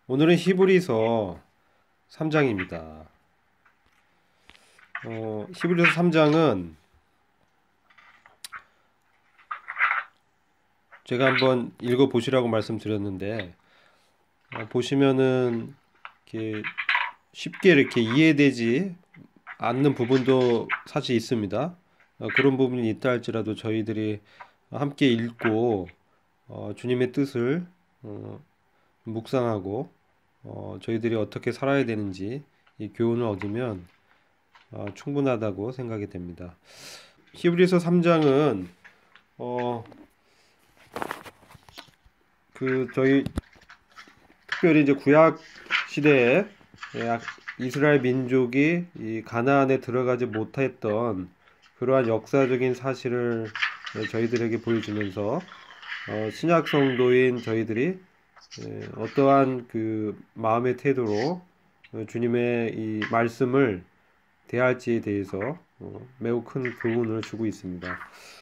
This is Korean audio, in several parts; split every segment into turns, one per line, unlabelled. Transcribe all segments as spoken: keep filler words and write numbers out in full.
오늘은 히브리서 삼 장입니다. 어, 히브리서 삼 장은 제가 한번 읽어 보시라고 말씀드렸는데, 어, 보시면은 이렇게 쉽게 이렇게 이해되지 않는 부분도 사실 있습니다. 어, 그런 부분이 있다 할지라도 저희들이 함께 읽고 어, 주님의 뜻을 어, 묵상하고 어, 저희들이 어떻게 살아야 되는지 이 교훈을 얻으면 어, 충분하다고 생각이 됩니다. 히브리서 삼 장은 어, 그 저희 특별히 이제 구약 시대에 예, 이스라엘 민족이 이 가나안에 들어가지 못했던 그러한 역사적인 사실을 예, 저희들에게 보여주면서 어, 신약 성도인 저희들이 예, 어떠한 그 마음의 태도로 어, 주님의 이 말씀을 대할지에 대해서 어, 매우 큰 교훈을 주고 있습니다.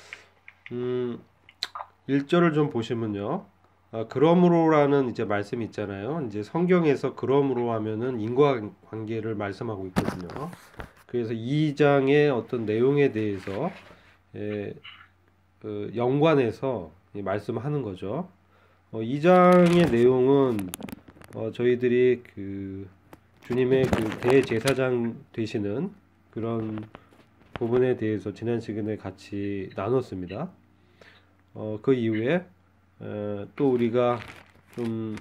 음, 일 절을 좀 보시면요. 아, 그러므로라는 이제 말씀이 있잖아요. 이제 성경에서 그러므로 하면은 인과관계를 말씀하고 있거든요. 그래서 이 장의 어떤 내용에 대해서 예, 그 연관해서 이 말씀하는 거죠. 어, 이 장의 내용은 어, 저희들이 그 주님의 그 대제사장 되시는 그런 부분에 대해서 지난 시간에 같이 나눴습니다. 어, 그 이후에 에, 또 우리가 좀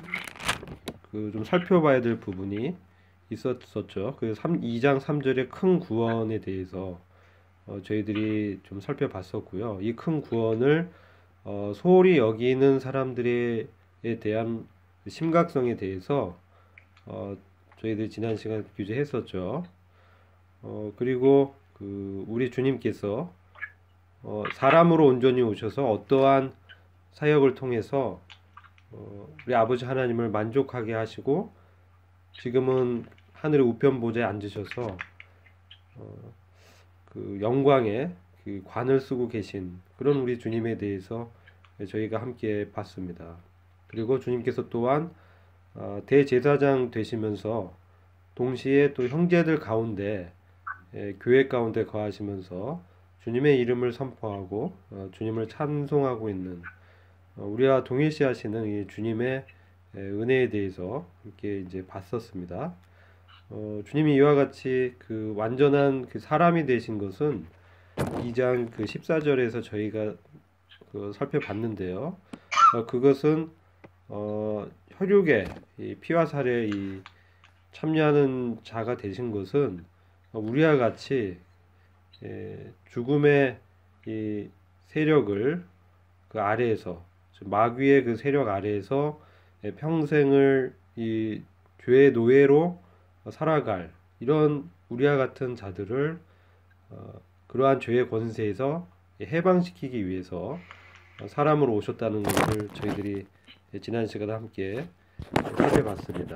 그 좀 살펴봐야 될 부분이 있었었죠. 그 이 장 삼 절의 큰 구원에 대해서 어, 저희들이 좀 살펴봤었고요. 이 큰 구원을 어, 소홀히 여기는 사람들에 대한 심각성에 대해서 어, 저희들이 지난 시간에 규제했었죠. 어, 그리고 그 우리 주님께서 어, 사람으로 온전히 오셔서 어떠한 사역을 통해서 어, 우리 아버지 하나님을 만족하게 하시고 지금은 하늘의 우편 보좌에 앉으셔서 어, 그 영광의 그 관을 쓰고 계신 그런 우리 주님에 대해서 저희가 함께 봤습니다. 그리고 주님께서 또한 어, 대제사장 되시면서 동시에 또 형제들 가운데 예, 교회 가운데 거하시면서 주님의 이름을 선포하고 어, 주님을 찬송하고 있는 어, 우리와 동일시하시는 이 주님의 예, 은혜에 대해서 이렇게 이제 봤었습니다. 어, 주님이 이와 같이 그 완전한 그 사람이 되신 것은 이 장 그 십사 절에서 저희가 그 살펴봤는데요. 어, 그것은 어, 혈육에 이 피와 살에 이 참여하는 자가 되신 것은 우리와 같이 예, 죽음의 이 세력을 그 아래에서 마귀의 그 세력 아래에서 예, 평생을 이 죄의 노예로 살아갈 이런 우리와 같은 자들을 어, 그러한 죄의 권세에서 해방시키기 위해서 사람으로 오셨다는 것을 저희들이 지난 시간에 함께 살펴봤습니다.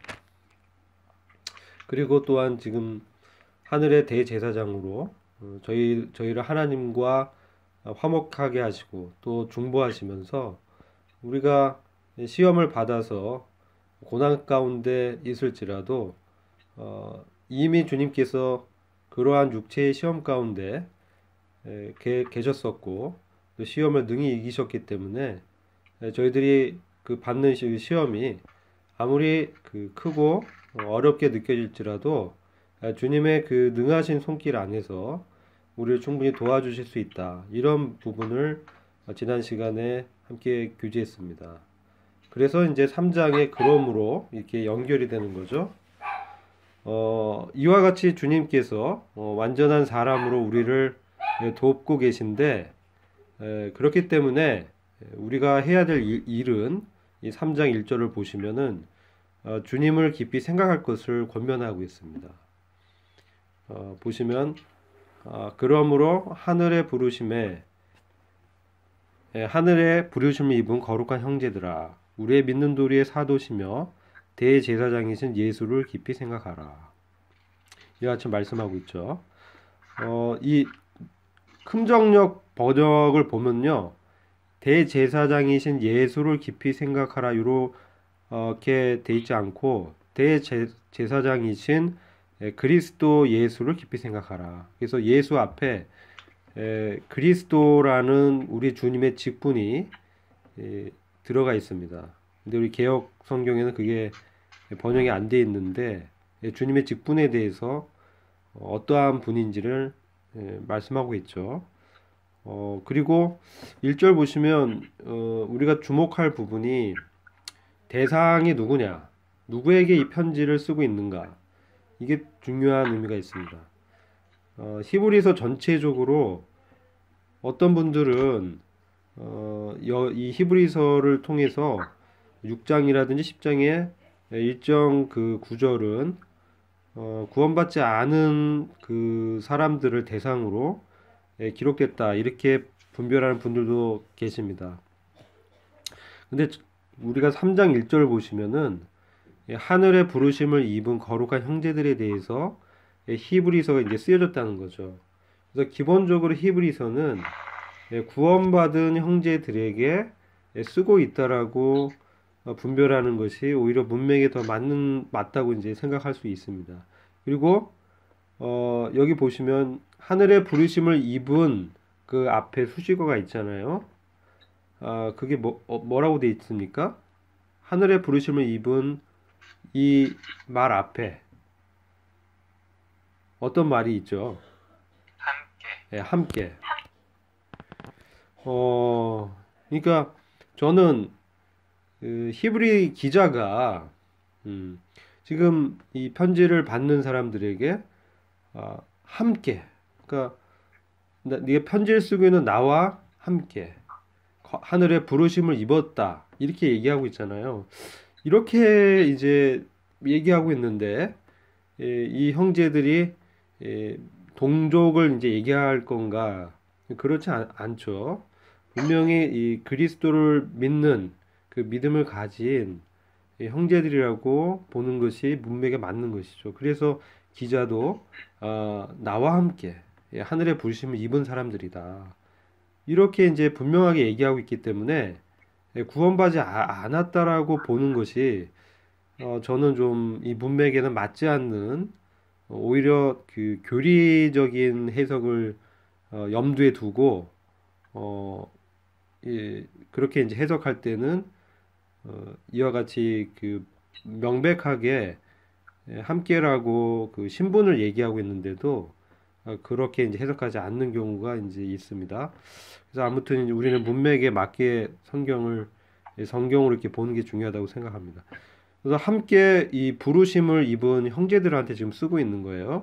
그리고 또한 지금 하늘의 대제사장으로 어, 저희 저희를 하나님과 화목하게 하시고 또 중보하시면서 우리가 시험을 받아서 고난 가운데 있을지라도 어, 이미 주님께서 그러한 육체의 시험 가운데 에, 계, 계셨었고 또 시험을 능히 이기셨기 때문에 에, 저희들이 그 받는 시, 시험이 아무리 그 크고 어렵게 느껴질지라도 주님의 그 능하신 손길 안에서 우리를 충분히 도와주실 수 있다. 이런 부분을 지난 시간에 함께 교제했습니다. 그래서 이제 삼 장의 그러므로 이렇게 연결이 되는 거죠. 어, 이와 같이 주님께서 어, 완전한 사람으로 우리를 돕고 계신데 에, 그렇기 때문에 우리가 해야 될 일, 일은 이 삼 장 일 절을 보시면은 어, 주님을 깊이 생각할 것을 권면하고 있습니다. 어, 보시면 어, 그러므로 하늘의 부르심에 예, 하늘의 부르심을 입은 거룩한 형제들아 우리의 믿는 도리의 사도시며 대제사장이신 예수를 깊이 생각하라. 이와 같이 말씀하고 있죠. 어, 이 금정역 번역을 보면요. 대제사장이신 예수를 깊이 생각하라. 요로 이렇게 돼 있지 않고 대제사장이신 에, 그리스도 예수를 깊이 생각하라. 그래서 예수 앞에 에, 그리스도라는 우리 주님의 직분이 에, 들어가 있습니다. 근데 우리 개역 성경에는 그게 번역이 안 돼 있는데 에, 주님의 직분에 대해서 어떠한 분인지를 에, 말씀하고 있죠. 어, 그리고 일 절 보시면 어, 우리가 주목할 부분이 대상이 누구냐, 누구에게 이 편지를 쓰고 있는가, 이게 중요한 의미가 있습니다. 어, 히브리서 전체적으로 어떤 분들은 어, 여, 이 히브리서를 통해서 육 장이라든지 십 장의 일정 그 구절은 어, 구원받지 않은 그 사람들을 대상으로 예, 기록됐다, 이렇게 분별하는 분들도 계십니다. 근데 우리가 삼 장 일 절 보시면은 예, 하늘의 부르심을 입은 거룩한 형제들에 대해서 예, 히브리서가 이제 쓰여졌다는 거죠. 그래서 기본적으로 히브리서는 예, 구원받은 형제들에게 예, 쓰고 있다라고 어, 분별하는 것이 오히려 문맥에 더 맞는 맞다고 이제 생각할 수 있습니다. 그리고 어, 여기 보시면 하늘의 부르심을 입은 그 앞에 수식어가 있잖아요. 아, 그게 뭐, 어, 뭐라고 돼 있습니까? 하늘의 부르심을 입은 이 말 앞에 어떤 말이 있죠?
함께.
예, 함께. 어, 그러니까 저는 그 히브리 기자가 음, 지금 이 편지를 받는 사람들에게 아, 함께, 그러니까 나- 네가 편지를 쓰고 있는 나와 함께 거- 하늘의 부르심을 입었다, 이렇게 얘기하고 있잖아요. 이렇게 이제 얘기하고 있는데 예, 이 형제들이 예, 동족을 이제 얘기할 건가? 그렇지 않, 않죠. 분명히 이 그리스도를 믿는 그 믿음을 가진 이 형제들이라고 보는 것이 문맥에 맞는 것이죠. 그래서 기자도 아, 나와 함께 예, 하늘의 부르심을 입은 사람들이다, 이렇게 이제 분명하게 얘기하고 있기 때문에 예, 구원받지 아- 않았다라고 보는 것이 어, 저는 좀 이 문맥에는 맞지 않는 어, 오히려 그 교리적인 해석을 어, 염두에 두고 어, 예, 그렇게 이제 해석할 때는 어, 이와 같이 그 명백하게 예, 함께라고 그 신분을 얘기하고 있는데도 어, 그렇게 이제 해석하지 않는 경우가 이제 있습니다. 그래서 아무튼 이제 우리는 문맥에 맞게 성경을 예, 성경으로 이렇게 보는 게 중요하다고 생각합니다. 그래서 함께 이 부르심을 입은 형제들한테 지금 쓰고 있는 거예요.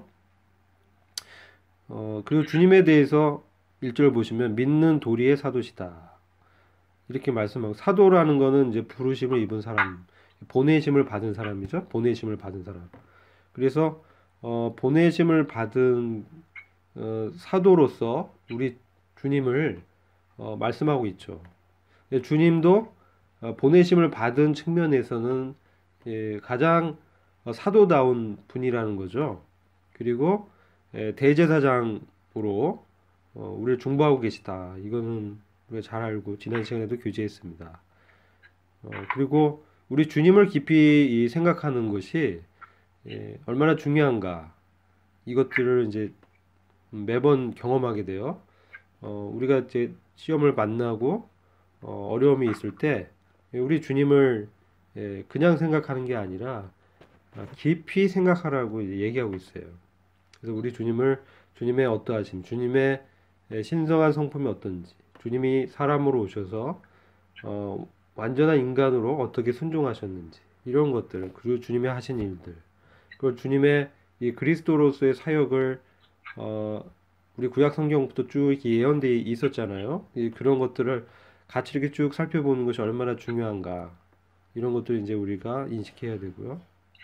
어, 그리고 주님에 대해서 일 절 보시면 믿는 도리의 사도시다, 이렇게 말씀하고, 사도라는 거는 이제 부르심을 입은 사람, 보내심을 받은 사람이죠. 보내심을 받은 사람. 그래서 어, 보내심을 받은 어, 사도로서 우리 주님을 어, 말씀하고 있죠. 예, 주님도 어, 보내심을 받은 측면에서는 예, 가장 어, 사도다운 분이라는 거죠. 그리고 예, 대제사장으로 어, 우리를 중보하고 계시다, 이거는 우리가 잘 알고 지난 시간에도 교제했습니다. 어, 그리고 우리 주님을 깊이 이 생각하는 것이 예, 얼마나 중요한가, 이것들을 이제 매번 경험하게 돼요. 어, 우리가 이제 시험을 만나고 어, 어려움이 있을 때 우리 주님을 예, 그냥 생각하는 게 아니라 아, 깊이 생각하라고 이제 얘기하고 있어요. 그래서 우리 주님을, 주님의 어떠하심, 주님의 예, 신성한 성품이 어떤지, 주님이 사람으로 오셔서 어, 완전한 인간으로 어떻게 순종하셨는지, 이런 것들, 그리고 주님의 하신 일들, 그리고 주님의 이 그리스도로서의 사역을 어, 우리 구약 성경부터 쭉 이렇게 예언되어 있었잖아요. 이 그런 것들을 같이 이렇게 쭉 살펴보는 것이 얼마나 중요한가, 이런 것들 이제 우리가 인식해야 되고요.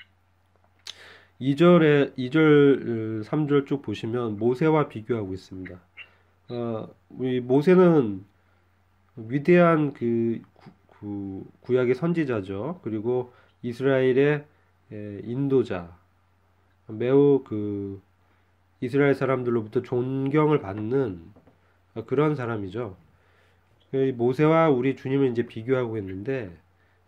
이 절에 이 절, 삼 절 쭉 보시면 모세와 비교하고 있습니다. 어, 우리 모세는 위대한 그 구, 구, 구약의 선지자죠. 그리고 이스라엘의 에, 인도자, 매우 그 이스라엘 사람들로부터 존경을 받는 그런 사람이죠. 그 모세와 우리 주님을 이제 비교하고 있는데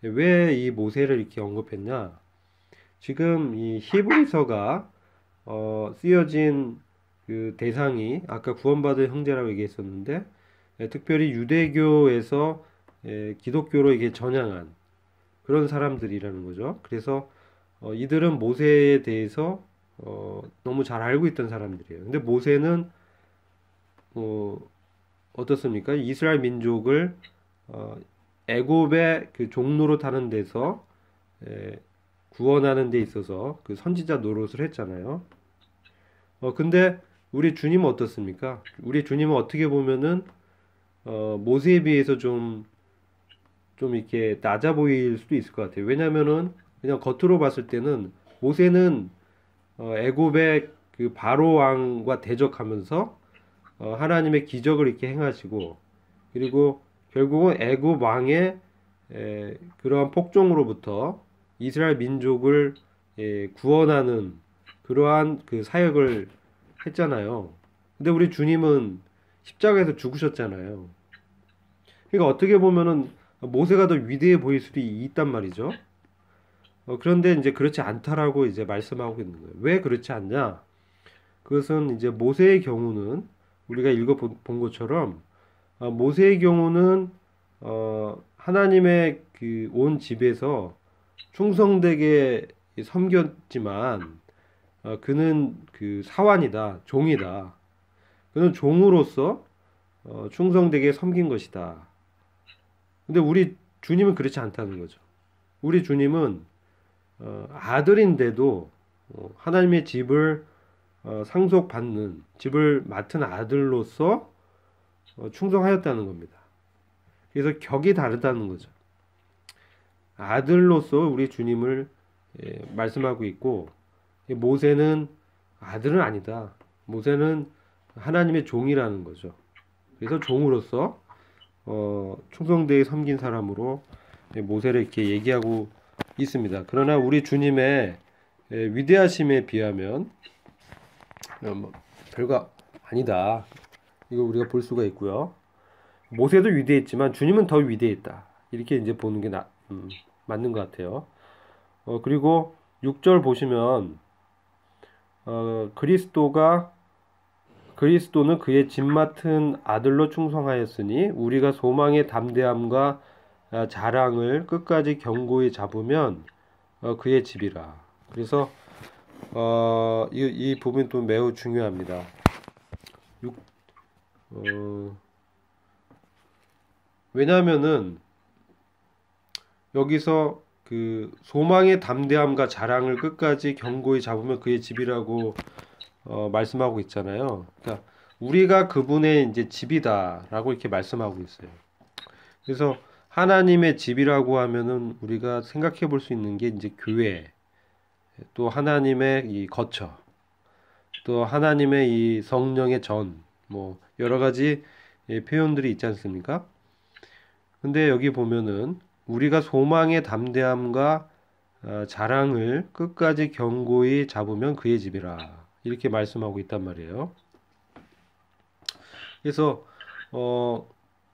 왜 이 모세를 이렇게 언급했냐? 지금 이 히브리서가 어, 쓰여진 그 대상이 아까 구원받은 형제라고 얘기했었는데, 예, 특별히 유대교에서 예, 기독교로 이게 전향한 그런 사람들이라는 거죠. 그래서 어, 이들은 모세에 대해서 어, 너무 잘 알고 있던 사람들이에요. 근데 모세는 어, 어떻습니까? 이스라엘 민족을 어, 애굽의 그 종로로 타는 데서 예, 구원하는 데 있어서 그 선지자 노릇을 했잖아요. 어, 근데 우리 주님은 어떻습니까? 우리 주님은 어떻게 보면은 어, 모세에 비해서 좀, 좀 이렇게 낮아 보일 수도 있을 것 같아요. 왜냐면은 그냥 겉으로 봤을 때는 모세는 어, 애굽의 그 바로 왕과 대적하면서 어, 하나님의 기적을 이렇게 행하시고, 그리고 결국은 애굽 왕의 에, 그러한 폭정으로부터 이스라엘 민족을 예, 구원하는 그러한 그 사역을 했잖아요. 근데 우리 주님은 십자가에서 죽으셨잖아요. 그러니까 어떻게 보면은 모세가 더 위대해 보일 수도 있단 말이죠. 어, 그런데 이제 그렇지 않다라고 이제 말씀하고 있는 거예요. 왜 그렇지 않냐? 그것은 이제 모세의 경우는 우리가 읽어 본 것처럼 어, 모세의 경우는 어, 하나님의 그 온 집에서 충성되게 섬겼지만 어, 그는 그 사환이다, 종이다. 그는 종으로서 어, 충성되게 섬긴 것이다. 근데 우리 주님은 그렇지 않다는 거죠. 우리 주님은 어, 아들인데도 어, 하나님의 집을 어, 상속받는 집을 맡은 아들로서 어, 충성하였다는 겁니다. 그래서 격이 다르다는 거죠. 아들로서 우리 주님을 예, 말씀하고 있고 모세는 아들은 아니다. 모세는 하나님의 종이라는 거죠. 그래서 종으로서 어, 충성되게 섬긴 사람으로 예, 모세를 이렇게 얘기하고 있습니다. 그러나 우리 주님의 예, 위대하심에 비하면 어, 뭐, 별거 아니다. 이거 우리가 볼 수가 있고요. 모세도 위대했지만 주님은 더 위대했다. 이렇게 이제 보는 게 나, 음, 맞는 것 같아요. 어, 그리고 육 절 보시면 어, 그리스도가 그리스도는 그의 집 맡은 아들로 충성하였으니 우리가 소망의 담대함과 아, 자랑을 끝까지 견고히 잡으면 어, 그의 집이라. 그래서 어, 이, 이 부분이 또 매우 중요합니다. 육, 어, 왜냐하면은 여기서 그 소망의 담대함과 자랑을 끝까지 견고히 잡으면 그의 집이라고 어, 말씀하고 있잖아요. 그러니까 우리가 그분의 이제 집이다라고 이렇게 말씀하고 있어요. 그래서 하나님의 집이라고 하면은 우리가 생각해 볼 수 있는 게 이제 교회, 또 하나님의 이 거처, 또 하나님의 이 성령의 전, 뭐 여러 가지 예, 표현들이 있지 않습니까? 근데 여기 보면은 우리가 소망의 담대함과 어, 자랑을 끝까지 견고히 잡으면 그의 집이라 이렇게 말씀하고 있단 말이에요. 그래서 어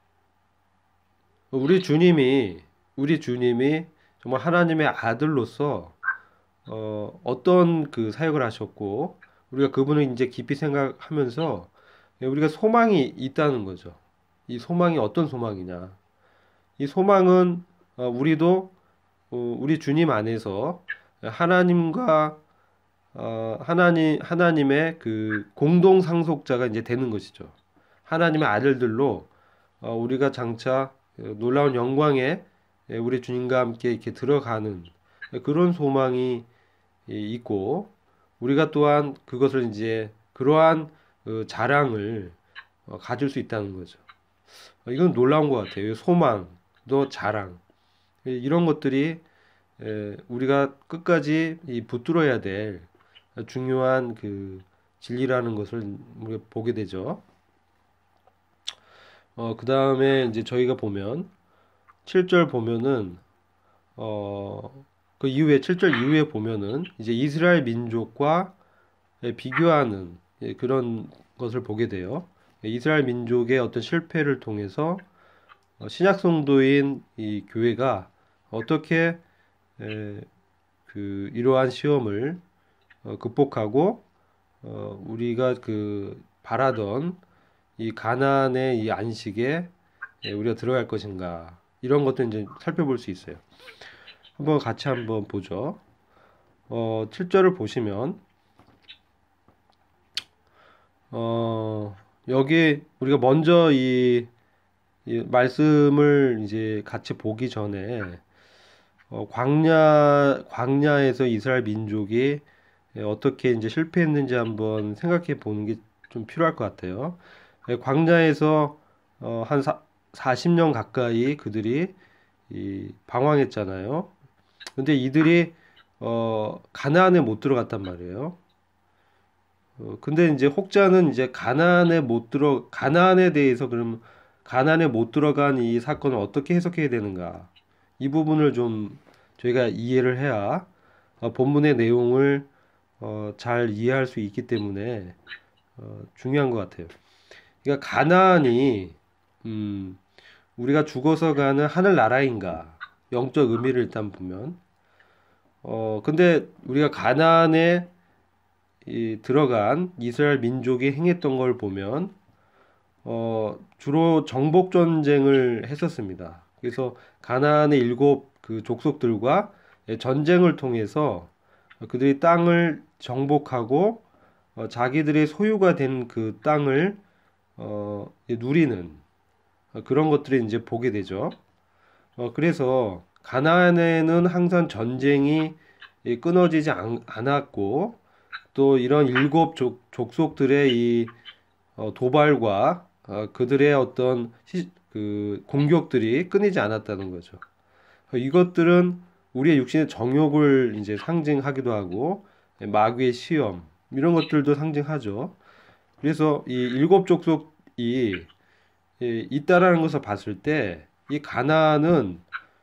우리 주님이 우리 주님이 정말 하나님의 아들로서 어 어떤 그 사역을 하셨고 우리가 그분을 이제 깊이 생각하면서 우리가 소망이 있다는 거죠. 이 소망이 어떤 소망이냐? 이 소망은 어, 우리도 어, 우리 주님 안에서 하나님과 어, 하나님 하나님의 그 공동 상속자가 이제 되는 것이죠. 하나님의 아들들로 어, 우리가 장차 놀라운 영광에 우리 주님과 함께 이렇게 들어가는 그런 소망이 있고 우리가 또한 그것을 이제 그러한 그 자랑을 어, 가질 수 있다는 거죠. 어, 이건 놀라운 것 같아요. 소망, 또 자랑 이런 것들이 에, 우리가 끝까지 이 붙들어야 될 중요한 그 진리라는 것을 우리가 보게 되죠. 어, 그 다음에 이제 저희가 보면 칠 절 보면은 어, 그 이후에 칠 절 이후에 보면은 이제 이스라엘 민족과 예, 비교하는 예, 그런 것을 보게 돼요. 예, 이스라엘 민족의 어떤 실패를 통해서 어, 신약 성도인 이 교회가 어떻게 에, 그 이러한 시험을 어, 극복하고 어, 우리가 그 바라던 이 가나안의 이 안식에 예, 우리가 들어갈 것인가 이런 것도 이제 살펴볼 수 있어요. 한번 같이 한번 보죠. 어, 칠 절을 보시면 어, 여기 우리가 먼저 이, 이 말씀을 이제 같이 보기 전에 어, 광야 광야에서 이스라엘 민족이 예, 어떻게 이제 실패했는지 한번 생각해 보는 게 좀 필요할 것 같아요. 예, 광야에서 어, 한 사, 사십 년 가까이 그들이 이 방황했잖아요. 근데 이들이 어, 가나안에 못 들어갔단 말이에요. 어, 근데 이제 혹자는 이제 가나안에 못 들어 가나안에 대해서 그럼 가나안에 못 들어간 이 사건을 어떻게 해석해야 되는가? 이 부분을 좀 저희가 이해를 해야 어, 본문의 내용을 어, 잘 이해할 수 있기 때문에 어, 중요한 것 같아요. 그러니까 가나안이 음, 우리가 죽어서 가는 하늘 나라인가? 영적 의미를 일단 보면 어 근데 우리가 가나안에 이 들어간 이스라엘 민족이 행했던 걸 보면 어 주로 정복 전쟁을 했었습니다. 그래서 가나안의 일곱 그 족속들과 전쟁을 통해서 그들이 땅을 정복하고 어, 자기들의 소유가 된 그 땅을 어, 누리는 그런 것들을 이제 보게 되죠. 어, 그래서 가나안에는 항상 전쟁이 이 끊어지지 않, 않았고 또 이런 일곱 족, 족속들의 이 어, 도발과 어, 그들의 어떤 시, 그 공격들이 끊이지 않았다는 거죠. 어, 이것들은 우리의 육신의 정욕을 이제 상징하기도 하고 마귀의 시험 이런 것들도 상징하죠. 그래서 이 일곱 족속이 이, 있다라는 것을 봤을 때 이 가나안은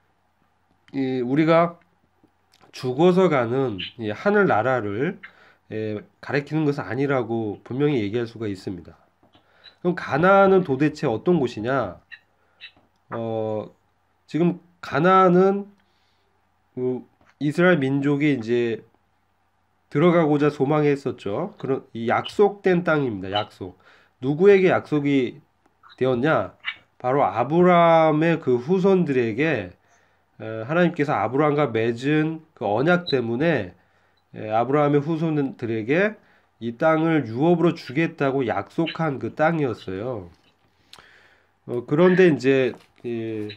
이 우리가 죽어서 가는 이 하늘 나라를 에, 가리키는 것은 아니라고 분명히 얘기할 수가 있습니다. 그럼 가나안은 도대체 어떤 곳이냐? 어, 지금 가나안은 그 이스라엘 민족이 이제 들어가고자 소망했었죠. 그런 이 약속된 땅입니다. 약속. 누구에게 약속이 되었냐? 바로 아브라함의 그 후손들에게 에, 하나님께서 아브라함과 맺은 그 언약 때문에 에, 아브라함의 후손들에게 이 땅을 유업으로 주겠다고 약속한 그 땅이었어요. 어, 그런데 이제 이,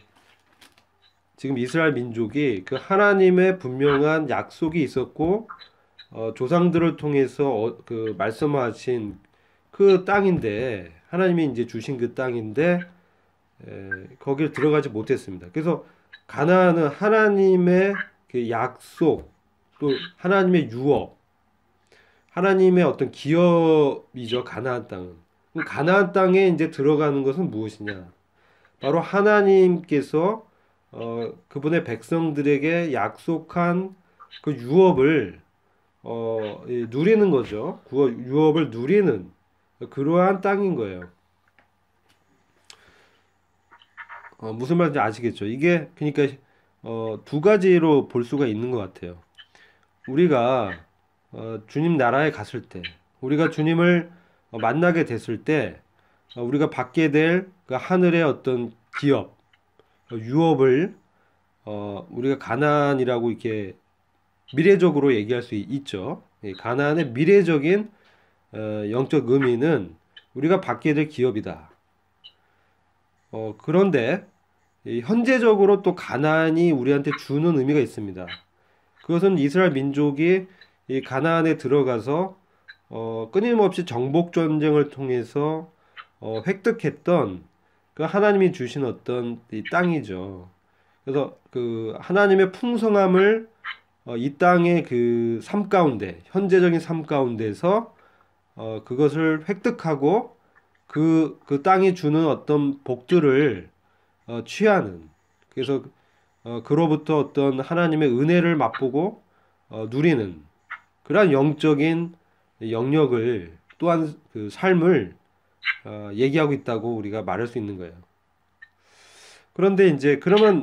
지금 이스라엘 민족이 그 하나님의 분명한 약속이 있었고 어, 조상들을 통해서 어, 그 말씀하신 그 땅인데 하나님이 이제 주신 그 땅인데 에, 거기를 들어가지 못했습니다. 그래서 가나안은 하나님의 그 약속 또 하나님의 유업 하나님의 어떤 기업이죠. 가나안 땅은. 그럼 가나안 땅에 이제 들어가는 것은 무엇이냐? 바로 하나님께서 어, 그분의 백성들에게 약속한 그 유업을 어, 예, 누리는 거죠. 그 유업을 누리는 그러한 땅인 거예요. 어, 무슨 말인지 아시겠죠? 이게 그러니까 어, 두 가지로 볼 수가 있는 것 같아요. 우리가 어, 주님 나라에 갔을 때, 우리가 주님을 어, 만나게 됐을 때, 어, 우리가 받게 될 그 하늘의 어떤 기업, 어, 유업을 어, 우리가 가나안이라고 이렇게 미래적으로 얘기할 수 있- 죠 가나안의 미래적인 어, 영적 의미는 우리가 받게 될 기업이다. 어, 그런데 이 현재적으로 또 가나안이 우리한테 주는 의미가 있습니다. 그것은 이스라엘 민족이 이 가나안에 들어가서 어, 끊임없이 정복 전쟁을 통해서 어, 획득했던 그 하나님이 주신 어떤 이 땅이죠. 그래서 그 하나님의 풍성함을 어, 이 땅의 그 삶 가운데 현재적인 삶 가운데서 어, 그것을 획득하고 그, 그 땅이 주는 어떤 복들을 어, 취하는 그래서 어, 그로부터 어떤 하나님의 은혜를 맛보고 어, 누리는 그러한 영적인 영역을 또한 그 삶을 어, 얘기하고 있다고 우리가 말할 수 있는 거예요. 그런데 이제 그러면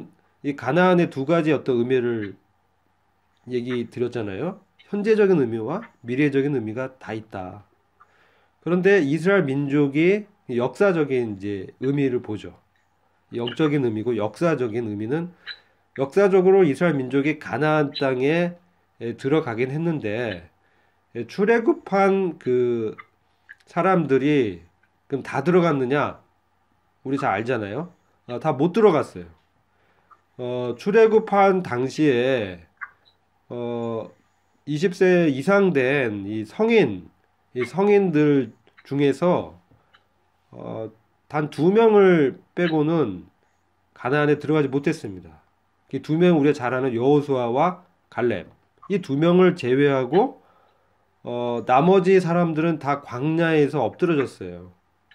이 가나안의 두 가지 어떤 의미를 얘기 드렸잖아요. 현재적인 의미와 미래적인 의미가 다 있다. 그런데 이스라엘 민족이 역사적인 이제 의미를 보죠. 영적인 의미고 역사적인 의미는 역사적으로 이스라엘 민족이 가나안 땅에 들어가긴 했는데 출애굽한 그 사람들이 그럼 다 들어갔느냐? 우리 잘 알잖아요. 아, 다 못 들어갔어요. 어, 출애굽한 당시에 어, 이십 세 이상 된 이 성인, 이 성인들 중에서 어, 단 두 명을 빼고는 가나안에 들어가지 못했습니다. 이 두 명 우리가 잘 아는 여호수아와 갈렙. 이 두 명을 제외하고 어, 나머지 사람들은 다 광야에서 엎드러졌어요.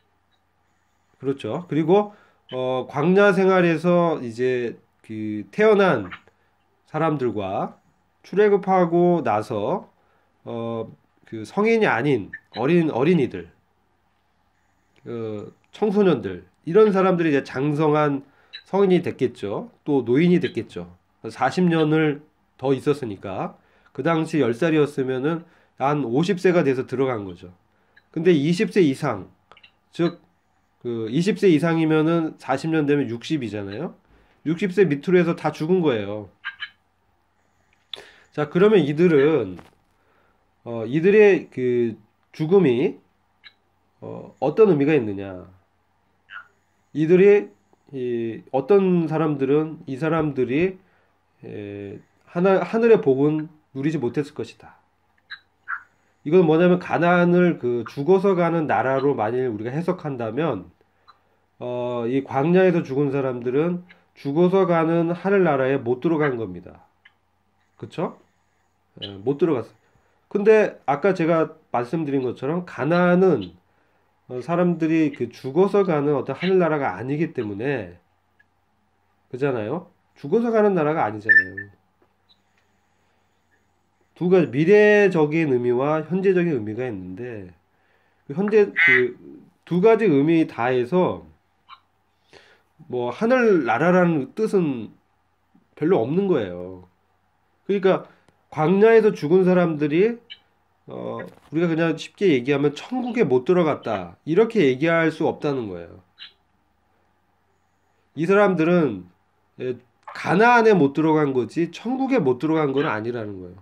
그렇죠. 그리고 어, 광야 생활에서 이제 그 태어난 사람들과 출애굽하고 나서 어, 그 성인이 아닌 어린 어린이들, 어, 청소년들 이런 사람들이 이제 장성한 성인이 됐겠죠. 또 노인이 됐겠죠. 사십 년을 더 있었으니까 그 당시 열 살이었으면은 한 오십 세가 돼서 들어간 거죠. 근데 이십 세 이상, 즉 그 이십 세 이상이면은 사십 년 되면 육십이잖아요. 육십 세 밑으로 해서 다 죽은 거예요. 자, 그러면 이들은 어, 이들의 그 죽음이 어, 어떤 의미가 있느냐? 이들이 이, 어떤 사람들은 이 사람들이 에, 하나, 하늘의 복은 누리지 못했을 것이다. 이건 뭐냐면 가나안을 그 죽어서 가는 나라로 만일 우리가 해석한다면 어, 이 광야에서 죽은 사람들은 죽어서 가는 하늘나라에 못 들어간 겁니다. 그쵸? 예, 못 들어갔어요. 근데 아까 제가 말씀드린 것처럼 가나안은 어, 사람들이 그 죽어서 가는 어떤 하늘나라가 아니기 때문에 그잖아요. 죽어서 가는 나라가 아니잖아요. 두 가지 미래적인 의미와 현재적인 의미가 있는데 그 현재 그 두 가지 의미 다 해서 뭐 하늘나라라는 뜻은 별로 없는 거예요. 그러니까 광야에서 죽은 사람들이 어 우리가 그냥 쉽게 얘기하면 천국에 못 들어갔다 이렇게 얘기할 수 없다는 거예요. 이 사람들은 예, 가나안에 못 들어간 거지 천국에 못 들어간 건 아니라는 거예요.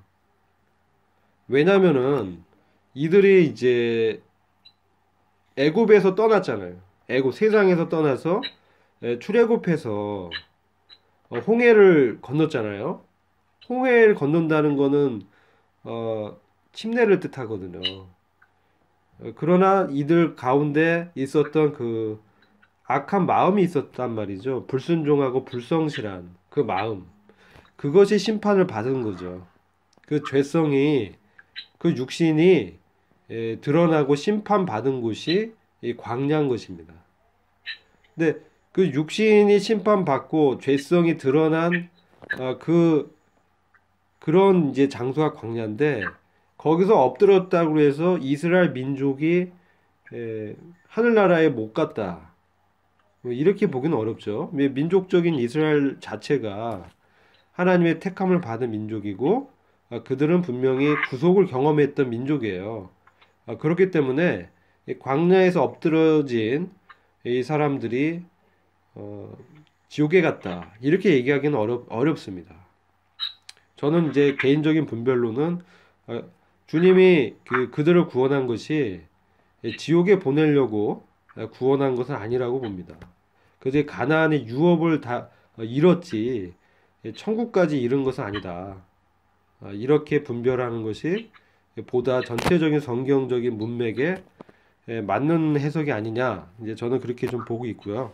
왜냐면은 이들이 이제 애굽에서 떠났잖아요. 애굽 세상에서 떠나서 예, 출애굽해서 어, 홍해를 건넜잖아요. 홍해를 건넌다는 거는 어, 침례를 뜻하거든요. 어, 그러나 이들 가운데 있었던 그 악한 마음이 있었단 말이죠. 불순종하고 불성실한 그 마음. 그것이 심판을 받은 거죠. 그 죄성이, 그 육신이 에, 드러나고 심판받은 곳이 이 광야인 것입니다. 근데 그 육신이 심판받고 죄성이 드러난 어, 그 그런 이제 장소가 광야인데 거기서 엎드렸다고 해서 이스라엘 민족이 에, 하늘나라에 못 갔다. 뭐 이렇게 보기는 어렵죠. 왜 민족적인 이스라엘 자체가 하나님의 택함을 받은 민족이고 아, 그들은 분명히 구속을 경험했던 민족이에요. 아, 그렇기 때문에 이 광야에서 엎드러진 이 사람들이 어, 지옥에 갔다. 이렇게 얘기하기는 어렵, 어렵습니다. 저는 이제 개인적인 분별로는 어, 주님이 그, 그들을 구원한 것이 지옥에 보내려고 구원한 것은 아니라고 봅니다. 그저 가나안의 유업을 다 잃었지 천국까지 잃은 것은 아니다. 이렇게 분별하는 것이 보다 전체적인 성경적인 문맥에 맞는 해석이 아니냐. 이제 저는 그렇게 좀 보고 있고요.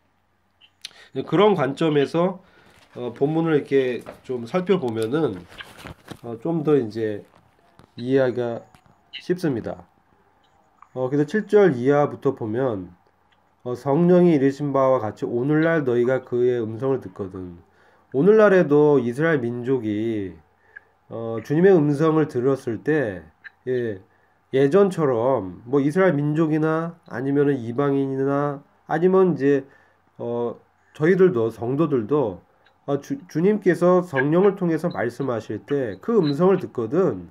그런 관점에서 어, 본문을 이렇게 좀 살펴보면은 어, 좀 더 이제 이해하기가 쉽습니다. 어, 그래서 칠 절 이하부터 보면 어, 성령이 이르신 바와 같이 오늘날 너희가 그의 음성을 듣거든. 오늘날에도 이스라엘 민족이 어, 주님의 음성을 들었을 때 예, 예전처럼 뭐 이스라엘 민족이나 아니면은 이방인이나 아니면 이제 어, 저희들도 성도들도 아, 주, 주님께서 성령을 통해서 말씀하실 때 그 음성을 듣거든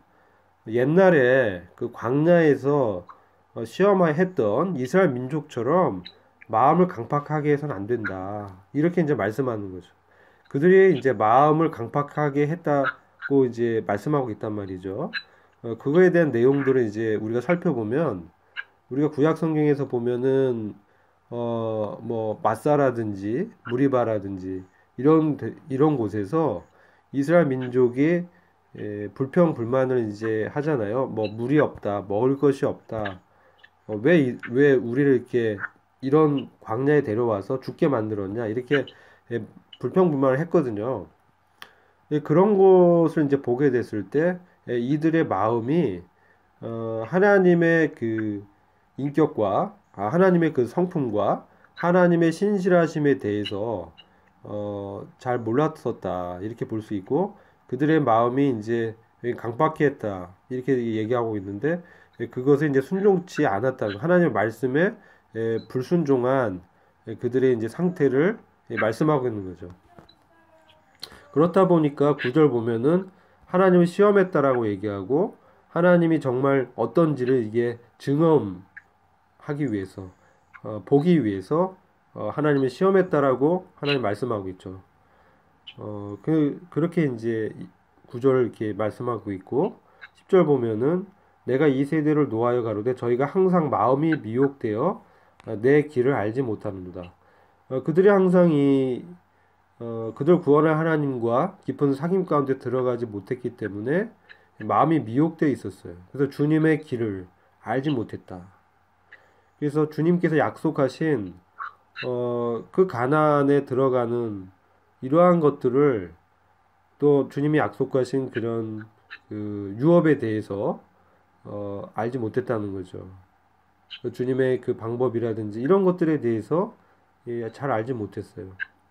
옛날에 그 광야에서 어, 시험했던 이스라엘 민족처럼 마음을 강팍하게 해서는 안 된다. 이렇게 이제 말씀하는 거죠. 그들이 이제 마음을 강팍하게 했다고 이제 말씀하고 있단 말이죠. 어, 그거에 대한 내용들을 이제 우리가 살펴보면 우리가 구약 성경에서 보면은 어 뭐 마사라든지 무리바라든지 이런 데- 이런 곳에서 이스라엘 민족이 예, 불평 불만을 이제 하잖아요. 뭐 물이 없다, 먹을 것이 없다. 어, 왜, 이- 왜 우리를 이렇게 이런 광야에 데려와서 죽게 만들었냐 이렇게 예, 불평 불만을 했거든요. 예, 그런 것을 이제 보게 됐을 때 예, 이들의 마음이 어, 하나님의 그 인격과 아, 하나님의 그 성품과 하나님의 신실하심에 대해서 어, 잘 몰랐었다 이렇게 볼 수 있고 그들의 마음이 이제 강박했다 이렇게 얘기하고 있는데 예, 그것을 이제 순종치 않았다 하나님의 말씀에 예, 불순종한 예, 그들의 이제 상태를 예, 말씀하고 있는 거죠. 그렇다 보니까 구절 보면은 하나님을 시험했다라고 얘기하고 하나님이 정말 어떤지를 이게 증험하기 위해서 어, 보기 위해서 어, 하나님을 시험했다라고 하나님 말씀하고 있죠. 어, 그 그렇게 이제 구절 이렇게 말씀하고 있고 십 절 보면은 내가 이 세대를 노하여 가로되 저희가 항상 마음이 미혹되어 어, 내 길을 알지 못하는도다. 어, 그들이 항상 이 어, 그들 구원할 하나님과 깊은 사귐 가운데 들어가지 못했기 때문에 마음이 미혹되어 있었어요. 그래서 주님의 길을 알지 못했다. 그래서 주님께서 약속하신 어, 그 가나안에 들어가는 이러한 것들을 또 주님이 약속하신 그런 그 유업에 대해서 어, 알지 못했다는 거죠. 주님의 그 방법이라든지 이런 것들에 대해서 예, 잘 알지 못했어요.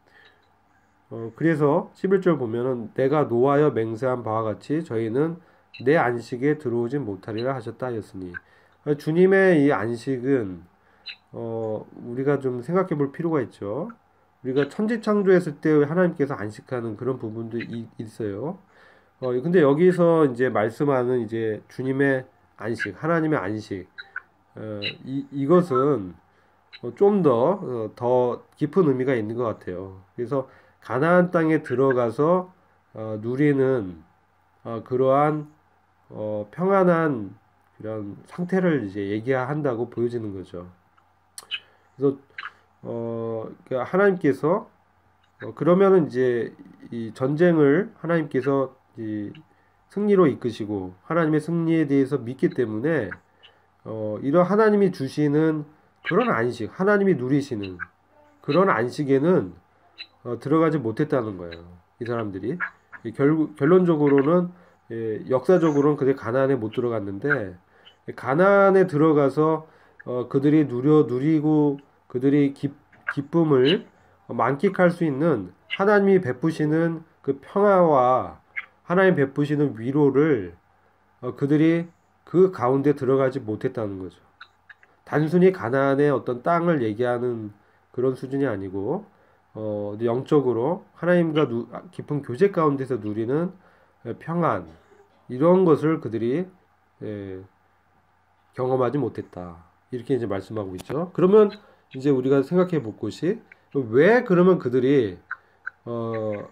어, 그래서 십일 절 보면은 내가 노하여 맹세한 바와 같이 저희는 내 안식에 들어오지 못하리라 하셨다 하였으니 어, 주님의 이 안식은 어, 우리가 좀 생각해 볼 필요가 있죠. 우리가 천지 창조했을 때 하나님께서 안식하는 그런 부분도 이- 있어요. 어, 근데 여기서 이제 말씀하는 이제 주님의 안식, 하나님의 안식, 어, 이, 이것은 좀 더, 어, 더 깊은 의미가 있는 것 같아요. 그래서 가나안 땅에 들어가서 어, 누리는 어, 그러한 어, 평안한 그런 상태를 이제 얘기한다고 보여지는 거죠. 그래서 어, 그러니까 하나님께서 어, 그러면은 이제 이 전쟁을 하나님께서 이 승리로 이끄시고 하나님의 승리에 대해서 믿기 때문에 어, 이런 하나님이 주시는 그런 안식, 하나님이 누리시는 그런 안식에는 어, 들어가지 못했다는 거예요. 이 사람들이 결국 결론적으로는 예, 역사적으로는 그들 가나안에 못 들어갔는데 가나안에 들어가서 어, 그들이 누려 누리고 그들이 기, 기쁨을 만끽할 수 있는 하나님이 베푸시는 그 평화와 하나님 베푸시는 위로를 어, 그들이 그 가운데 들어가지 못했다는 거죠. 단순히 가나안의 어떤 땅을 얘기하는 그런 수준이 아니고 어, 영적으로 하나님과 누, 깊은 교제 가운데서 누리는 평안 이런 것을 그들이 예, 경험하지 못했다. 이렇게 이제 말씀하고 있죠. 그러면 이제 우리가 생각해 볼 것이 왜 그러면 그들이 어,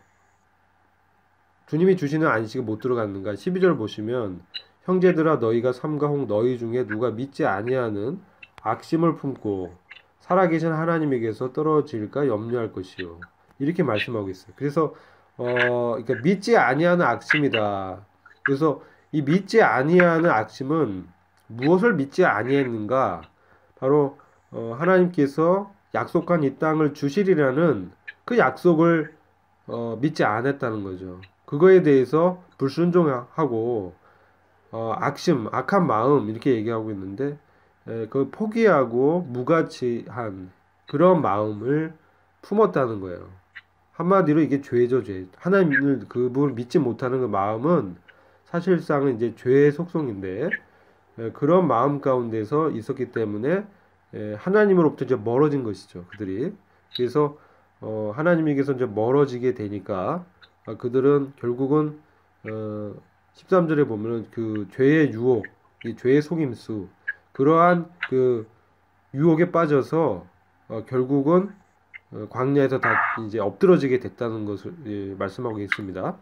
주님이 주시는 안식에 못 들어갔는가? 십이 절 보시면 형제들아 너희가 삼가 혹 너희 중에 누가 믿지 아니하는 악심을 품고 살아계신 하나님에게서 떨어질까 염려할 것이요. 이렇게 말씀하고 있어요. 그래서 어 그러니까 믿지 아니하는 악심이다. 그래서 이 믿지 아니하는 악심은 무엇을 믿지 아니했는가? 바로 어 하나님께서 약속한 이 땅을 주시리라는 그 약속을 어 믿지 않았다는 거죠. 그거에 대해서 불순종하고 어, 악심, 악한 마음 이렇게 얘기하고 있는데 에, 그 포기하고 무가치한 그런 마음을 품었다는 거예요. 한마디로 이게 죄죠, 죄. 하나님을 그분을 믿지 못하는 그 마음은 사실상은 이제 죄의 속성인데 에, 그런 마음 가운데서 있었기 때문에 에, 하나님으로부터 이제 멀어진 것이죠, 그들이. 그래서 어, 하나님에게서 이제 멀어지게 되니까 어, 그들은 결국은 어, 십삼 절에 보면은 그 죄의 유혹, 이 죄의 속임수, 그러한 그 유혹에 빠져서 어, 결국은 어, 광야에서 다 이제 엎드러지게 됐다는 것을 예, 말씀하고 있습니다.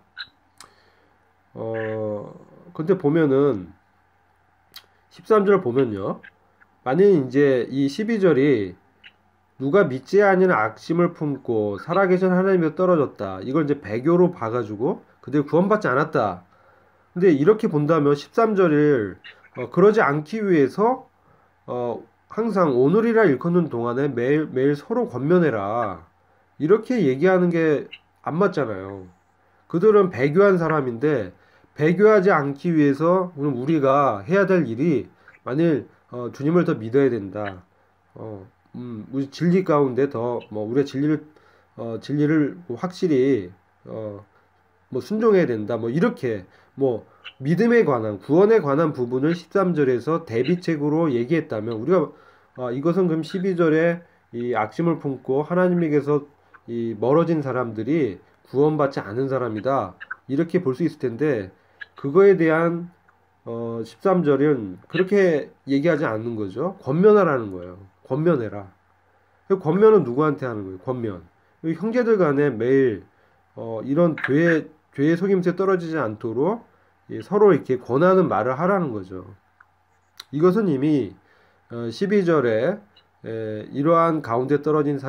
어, 근데 보면은 십삼 절 보면요. 만약 이제 이 십이 절이 누가 믿지 아니는 악심을 품고 살아계신 하나님에서 떨어졌다. 이걸 이제 배교로 봐가지고 그들 구원받지 않았다. 근데 이렇게 본다면 십삼 절을 어, 그러지 않기 위해서 어, 항상 오늘이라 일컫는 동안에 매일 매일 서로 권면해라. 이렇게 얘기하는 게 안 맞잖아요. 그들은 배교한 사람인데 배교하지 않기 위해서 그럼 우리가 해야 될 일이 만일 어, 주님을 더 믿어야 된다. 어, 음, 우리 진리 가운데 더 뭐 우리가 진리를 어, 진리를 확실히 어, 뭐 순종해야 된다. 뭐 이렇게 뭐 믿음에 관한 구원에 관한 부분을 십삼 절에서 대비책으로 얘기했다면 우리가 어, 이것은 그럼 십이 절에 이 악심을 품고 하나님에게서 이 멀어진 사람들이 구원받지 않은 사람이다. 이렇게 볼 수 있을 텐데 그거에 대한 어, 십삼 절은 그렇게 얘기하지 않는 거죠. 권면하라는 거예요. 권면해라. 그 권면은 누구한테 하는 거예요? 권면. 형제들 간에 매일 어, 이런 죄의, 죄의 속임수에 떨어지지 않도록 예, 서로 이렇게 권하는 말을 하라는 거죠. 이것은 이미 어, 십이 절에 에, 이러한 가운데 떨어진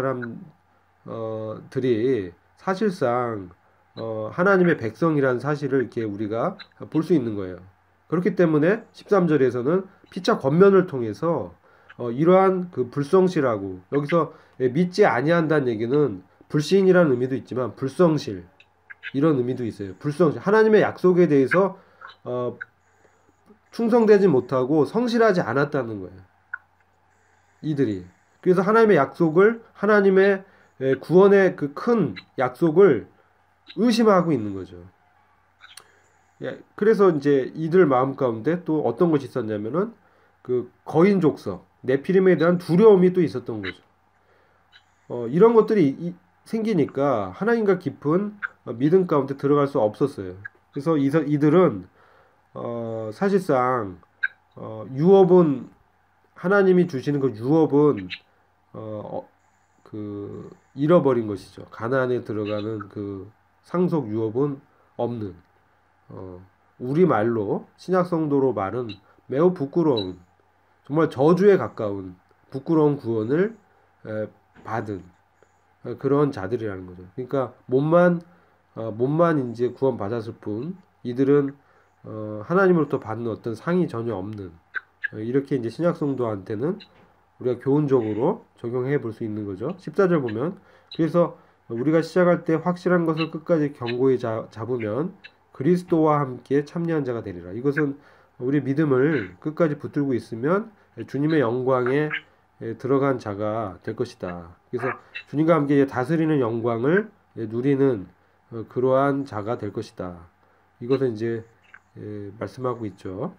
사람들이 사실상 어, 하나님의 백성이라는 사실을 이렇게 우리가 볼 수 있는 거예요. 그렇기 때문에 십삼 절에서는 피차 권면을 통해서 어, 이러한 그 불성실하고 여기서 예, 믿지 아니한다는 얘기는 불신이라는 의미도 있지만 불성실 이런 의미도 있어요. 불성실 하나님의 약속에 대해서 어, 충성되지 못하고 성실하지 않았다는 거예요. 이들이 그래서 하나님의 약속을 하나님의 예, 구원의 그 큰 약속을 의심하고 있는 거죠. 예, 그래서 이제 이들 마음 가운데 또 어떤 것이 있었냐면은 그 거인 족속 네피림에 대한 두려움이 또 있었던 거죠. 어, 이런 것들이 이- 생기니까 하나님과 깊은 어, 믿음 가운데 들어갈 수 없었어요. 그래서 이, 이들은 어, 사실상 어, 유업은 하나님이 주시는 그 유업은 어, 어, 그 잃어버린 것이죠. 가나안에 들어가는 그 상속 유업은 없는 어, 우리 말로 신약 성도로 말은 매우 부끄러운 정말 저주에 가까운 부끄러운 구원을 에, 받은 어, 그런 자들이라는 거죠. 그러니까 몸만 어, 몸만 이제 구원 받았을 뿐 이들은 어, 하나님으로부터 받는 어떤 상이 전혀 없는 어, 이렇게 이제 신약 성도한테는 우리가 교훈적으로 적용해 볼 수 있는 거죠. 십사 절 보면 그래서 우리가 시작할 때 확실한 것을 끝까지 견고히 자, 잡으면 그리스도와 함께 참여한 자가 되리라. 이것은 우리 믿음을 끝까지 붙들고 있으면 주님의 영광에 들어간 자가 될 것이다. 그래서 주님과 함께 다스리는 영광을 누리는 어, 그러한 자가 될 것이다. 이것은 이제 말씀하고 있죠.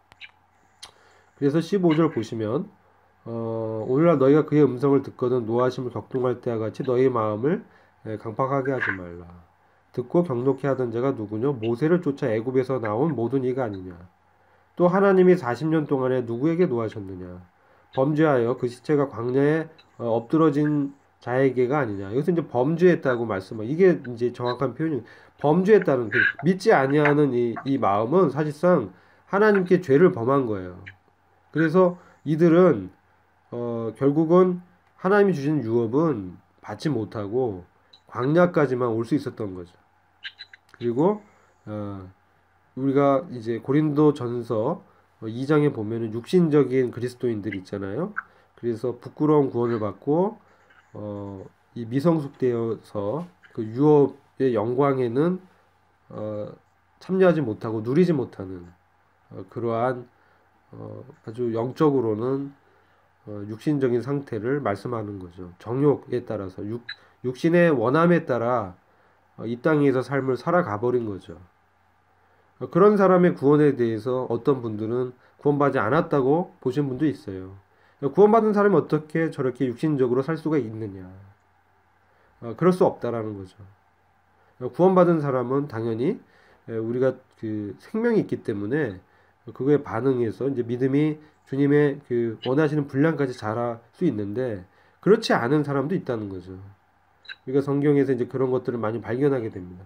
그래서 십오 절 보시면 어, 오늘날 너희가 그의 음성을 듣거든 노하심을 격동할 때와 같이 너희 마음을 강팍하게 하지 말라. 듣고 경록케 하던 자가 누구냐? 모세를 쫓아 애굽에서 나온 모든 이가 아니냐. 또 하나님이 사십 년 동안에 누구에게 노하셨느냐. 범죄하여 그 시체가 광야에 어, 엎드러진 자에게가 아니냐. 여기서 이제 범죄했다고 말씀하고 이게 이제 정확한 표현이 범죄했다는 그 믿지 아니하는 이, 이 마음은 사실상 하나님께 죄를 범한 거예요. 그래서 이들은 어, 결국은 하나님이 주신 유업은 받지 못하고 광야까지만 올 수 있었던 거죠. 그리고 어, 우리가 이제 고린도 전서 이 장에 보면은 육신적인 그리스도인들이 있잖아요. 그래서 부끄러운 구원을 받고 어, 이 미성숙되어서 그 유업의 영광에는 어, 참여하지 못하고 누리지 못하는 어, 그러한 어, 아주 영적으로는 어, 육신적인 상태를 말씀하는 거죠. 정욕에 따라서 육, 육신의 원함에 따라 어, 이 땅에서 삶을 살아가 버린 거죠. 어, 그런 사람의 구원에 대해서 어떤 분들은 구원받지 않았다고 보신 분도 있어요. 구원받은 사람이 어떻게 저렇게 육신적으로 살 수가 있느냐. 어, 그럴 수 없다라는 거죠. 구원받은 사람은 당연히 우리가 그 생명이 있기 때문에 그거에 반응해서 이제 믿음이 주님의 그 원하시는 분량까지 자랄 수 있는데 그렇지 않은 사람도 있다는 거죠. 우리가 성경에서 이제 그런 것들을 많이 발견하게 됩니다.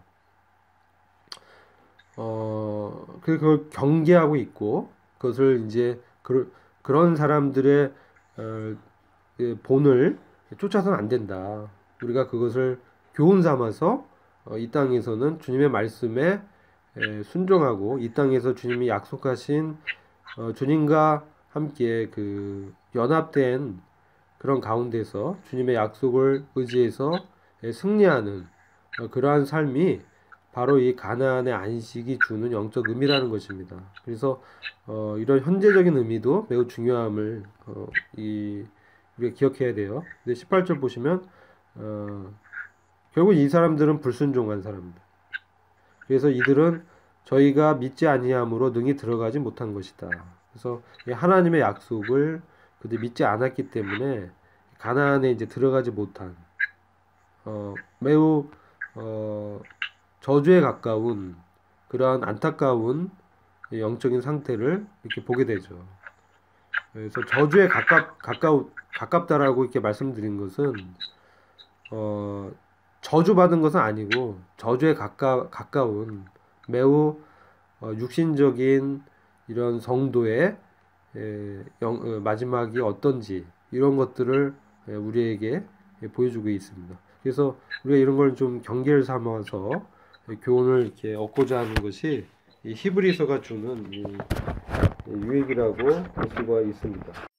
어, 그 그걸 경계하고 있고 그것을 이제 그, 그런 사람들의 어, 그 본을 쫓아서는 안 된다. 우리가 그것을 교훈 삼아서 어, 이 땅에서는 주님의 말씀에 에, 순종하고 이 땅에서 주님이 약속하신 어, 주님과 함께 그 연합된 그런 가운데서 주님의 약속을 의지해서 에, 승리하는 어, 그러한 삶이 바로 이 가나안의 안식이 주는 영적 의미라는 것입니다. 그래서 어, 이런 현재적인 의미도 매우 중요함을 어, 이 우리가 기억해야 돼요. 근데 십팔 절 보시면 어, 결국 이 사람들은 불순종한 사람들. 그래서 이들은 저희가 믿지 아니함으로 능히 들어가지 못한 것이다. 그래서 하나님의 약속을 그들 믿지 않았기 때문에 가나안에 이제 들어가지 못한 어, 매우 어, 저주에 가까운 그러한 안타까운 영적인 상태를 이렇게 보게 되죠. 그래서 저주에 가깝 가까우 가깝다라고 이렇게 말씀드린 것은 어, 저주받은 것은 아니고 저주에 가까 가까운 매우 어, 육신적인 이런 성도의 에, 영, 어, 마지막이 어떤지 이런 것들을 에, 우리에게 에, 보여주고 있습니다. 그래서 우리가 이런 걸 좀 경계를 삼아서 에, 교훈을 이렇게 얻고자 하는 것이 이 히브리서가 주는 이, 이 유익이라고 볼 수가 있습니다.